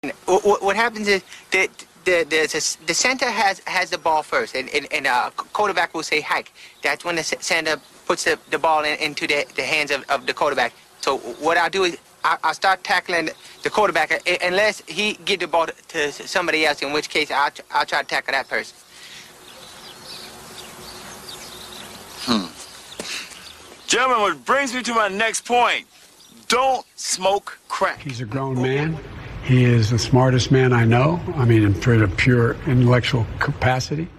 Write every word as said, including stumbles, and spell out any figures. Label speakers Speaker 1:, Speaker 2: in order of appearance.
Speaker 1: What, what happens is that the, the the center has has the ball first, and and, and uh, quarterback will say hike. That's when the center puts the, the ball in, into the, the hands of, of the quarterback. So what I do is I, I start tackling the quarterback unless he get the ball to somebody else, in which case I'll, I'll try to tackle that person.
Speaker 2: Hmm. Gentlemen, what brings me to my next point. Don't smoke crack.
Speaker 3: He's a grown man. He is the smartest man I know. I mean, for the pure intellectual capacity.